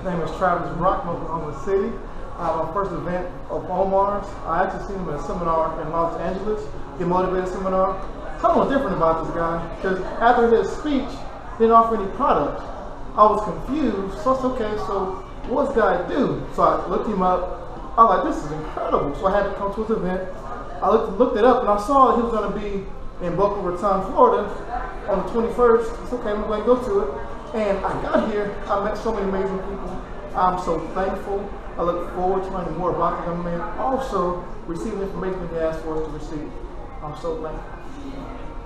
name is Travis Brock from Oklahoma City. My first event of Omar's. I actually seen him at a seminar in Los Angeles, Get Motivated seminar. Something was different about this guy, because after his speech, he didn't offer any product. I was confused, so it's okay, so what's this guy do? So I looked him up. I was like, this is incredible. So I had to come to his event. I looked it up, and I saw he was going to be in Boca Raton, Florida on the 21st. It's okay, I'm going to go to it. And I got here, I met so many amazing people. I'm so thankful. I look forward to learning more about the young man. Also, receiving information he asked for us to receive. I'm so thankful.